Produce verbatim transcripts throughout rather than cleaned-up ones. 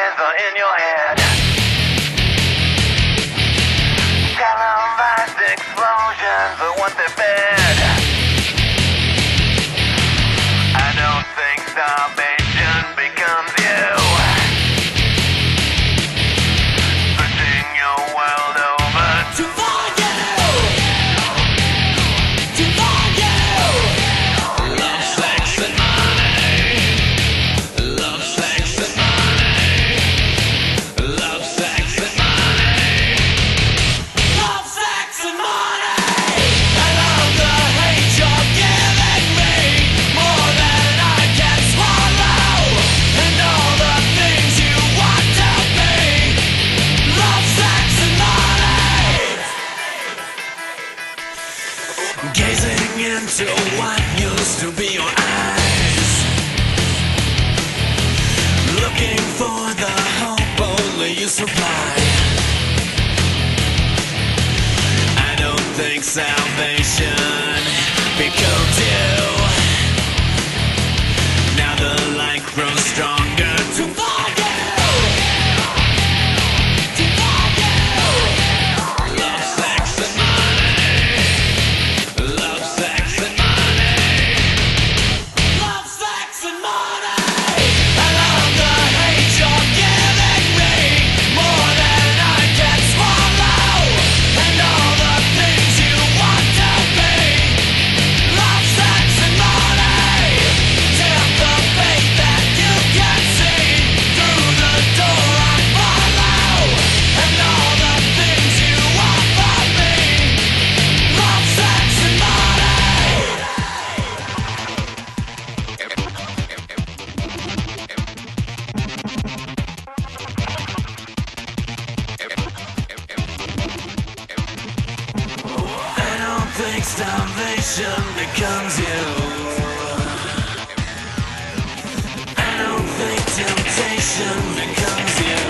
hands are in your head. Televised explosions are what they're fed. I don't think starvation becomes you. Searching your world over to find you. To find you. Love, sex, and money. Love, sex, and money. Love, sex, and money. Love, sex, and money. I love the hate you're giving me, more than I can swallow, and all the things you want to be. Love, sex, and money. Gazing into what used to be your eyes, looking for the hope only you supply. I don't think salvation becomes you. Now the light grows stronger to find you. To find you. Love, sex, and money. Love, sex, and money. Love, sex, and money. I love the hate you're giving me, more than I can swallow, and all the things you want to be. Love, sex, and money. Tempt the fate that you can see. Through the door I follow, and all the things you want from me. Love, sex, and money. I don't think starvation becomes you. I don't think temptation becomes you.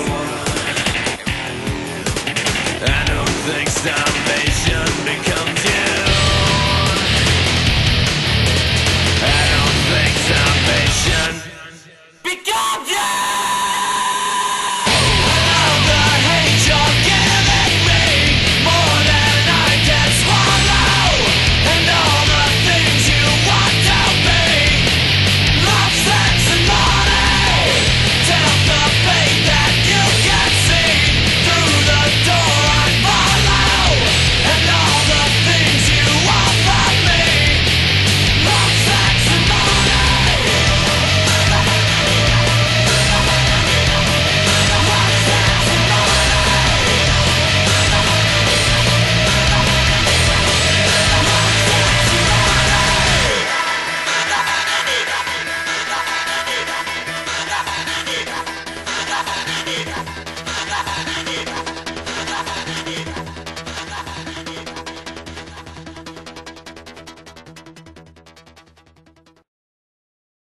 I don't think starvation becomes you. I don't think starvation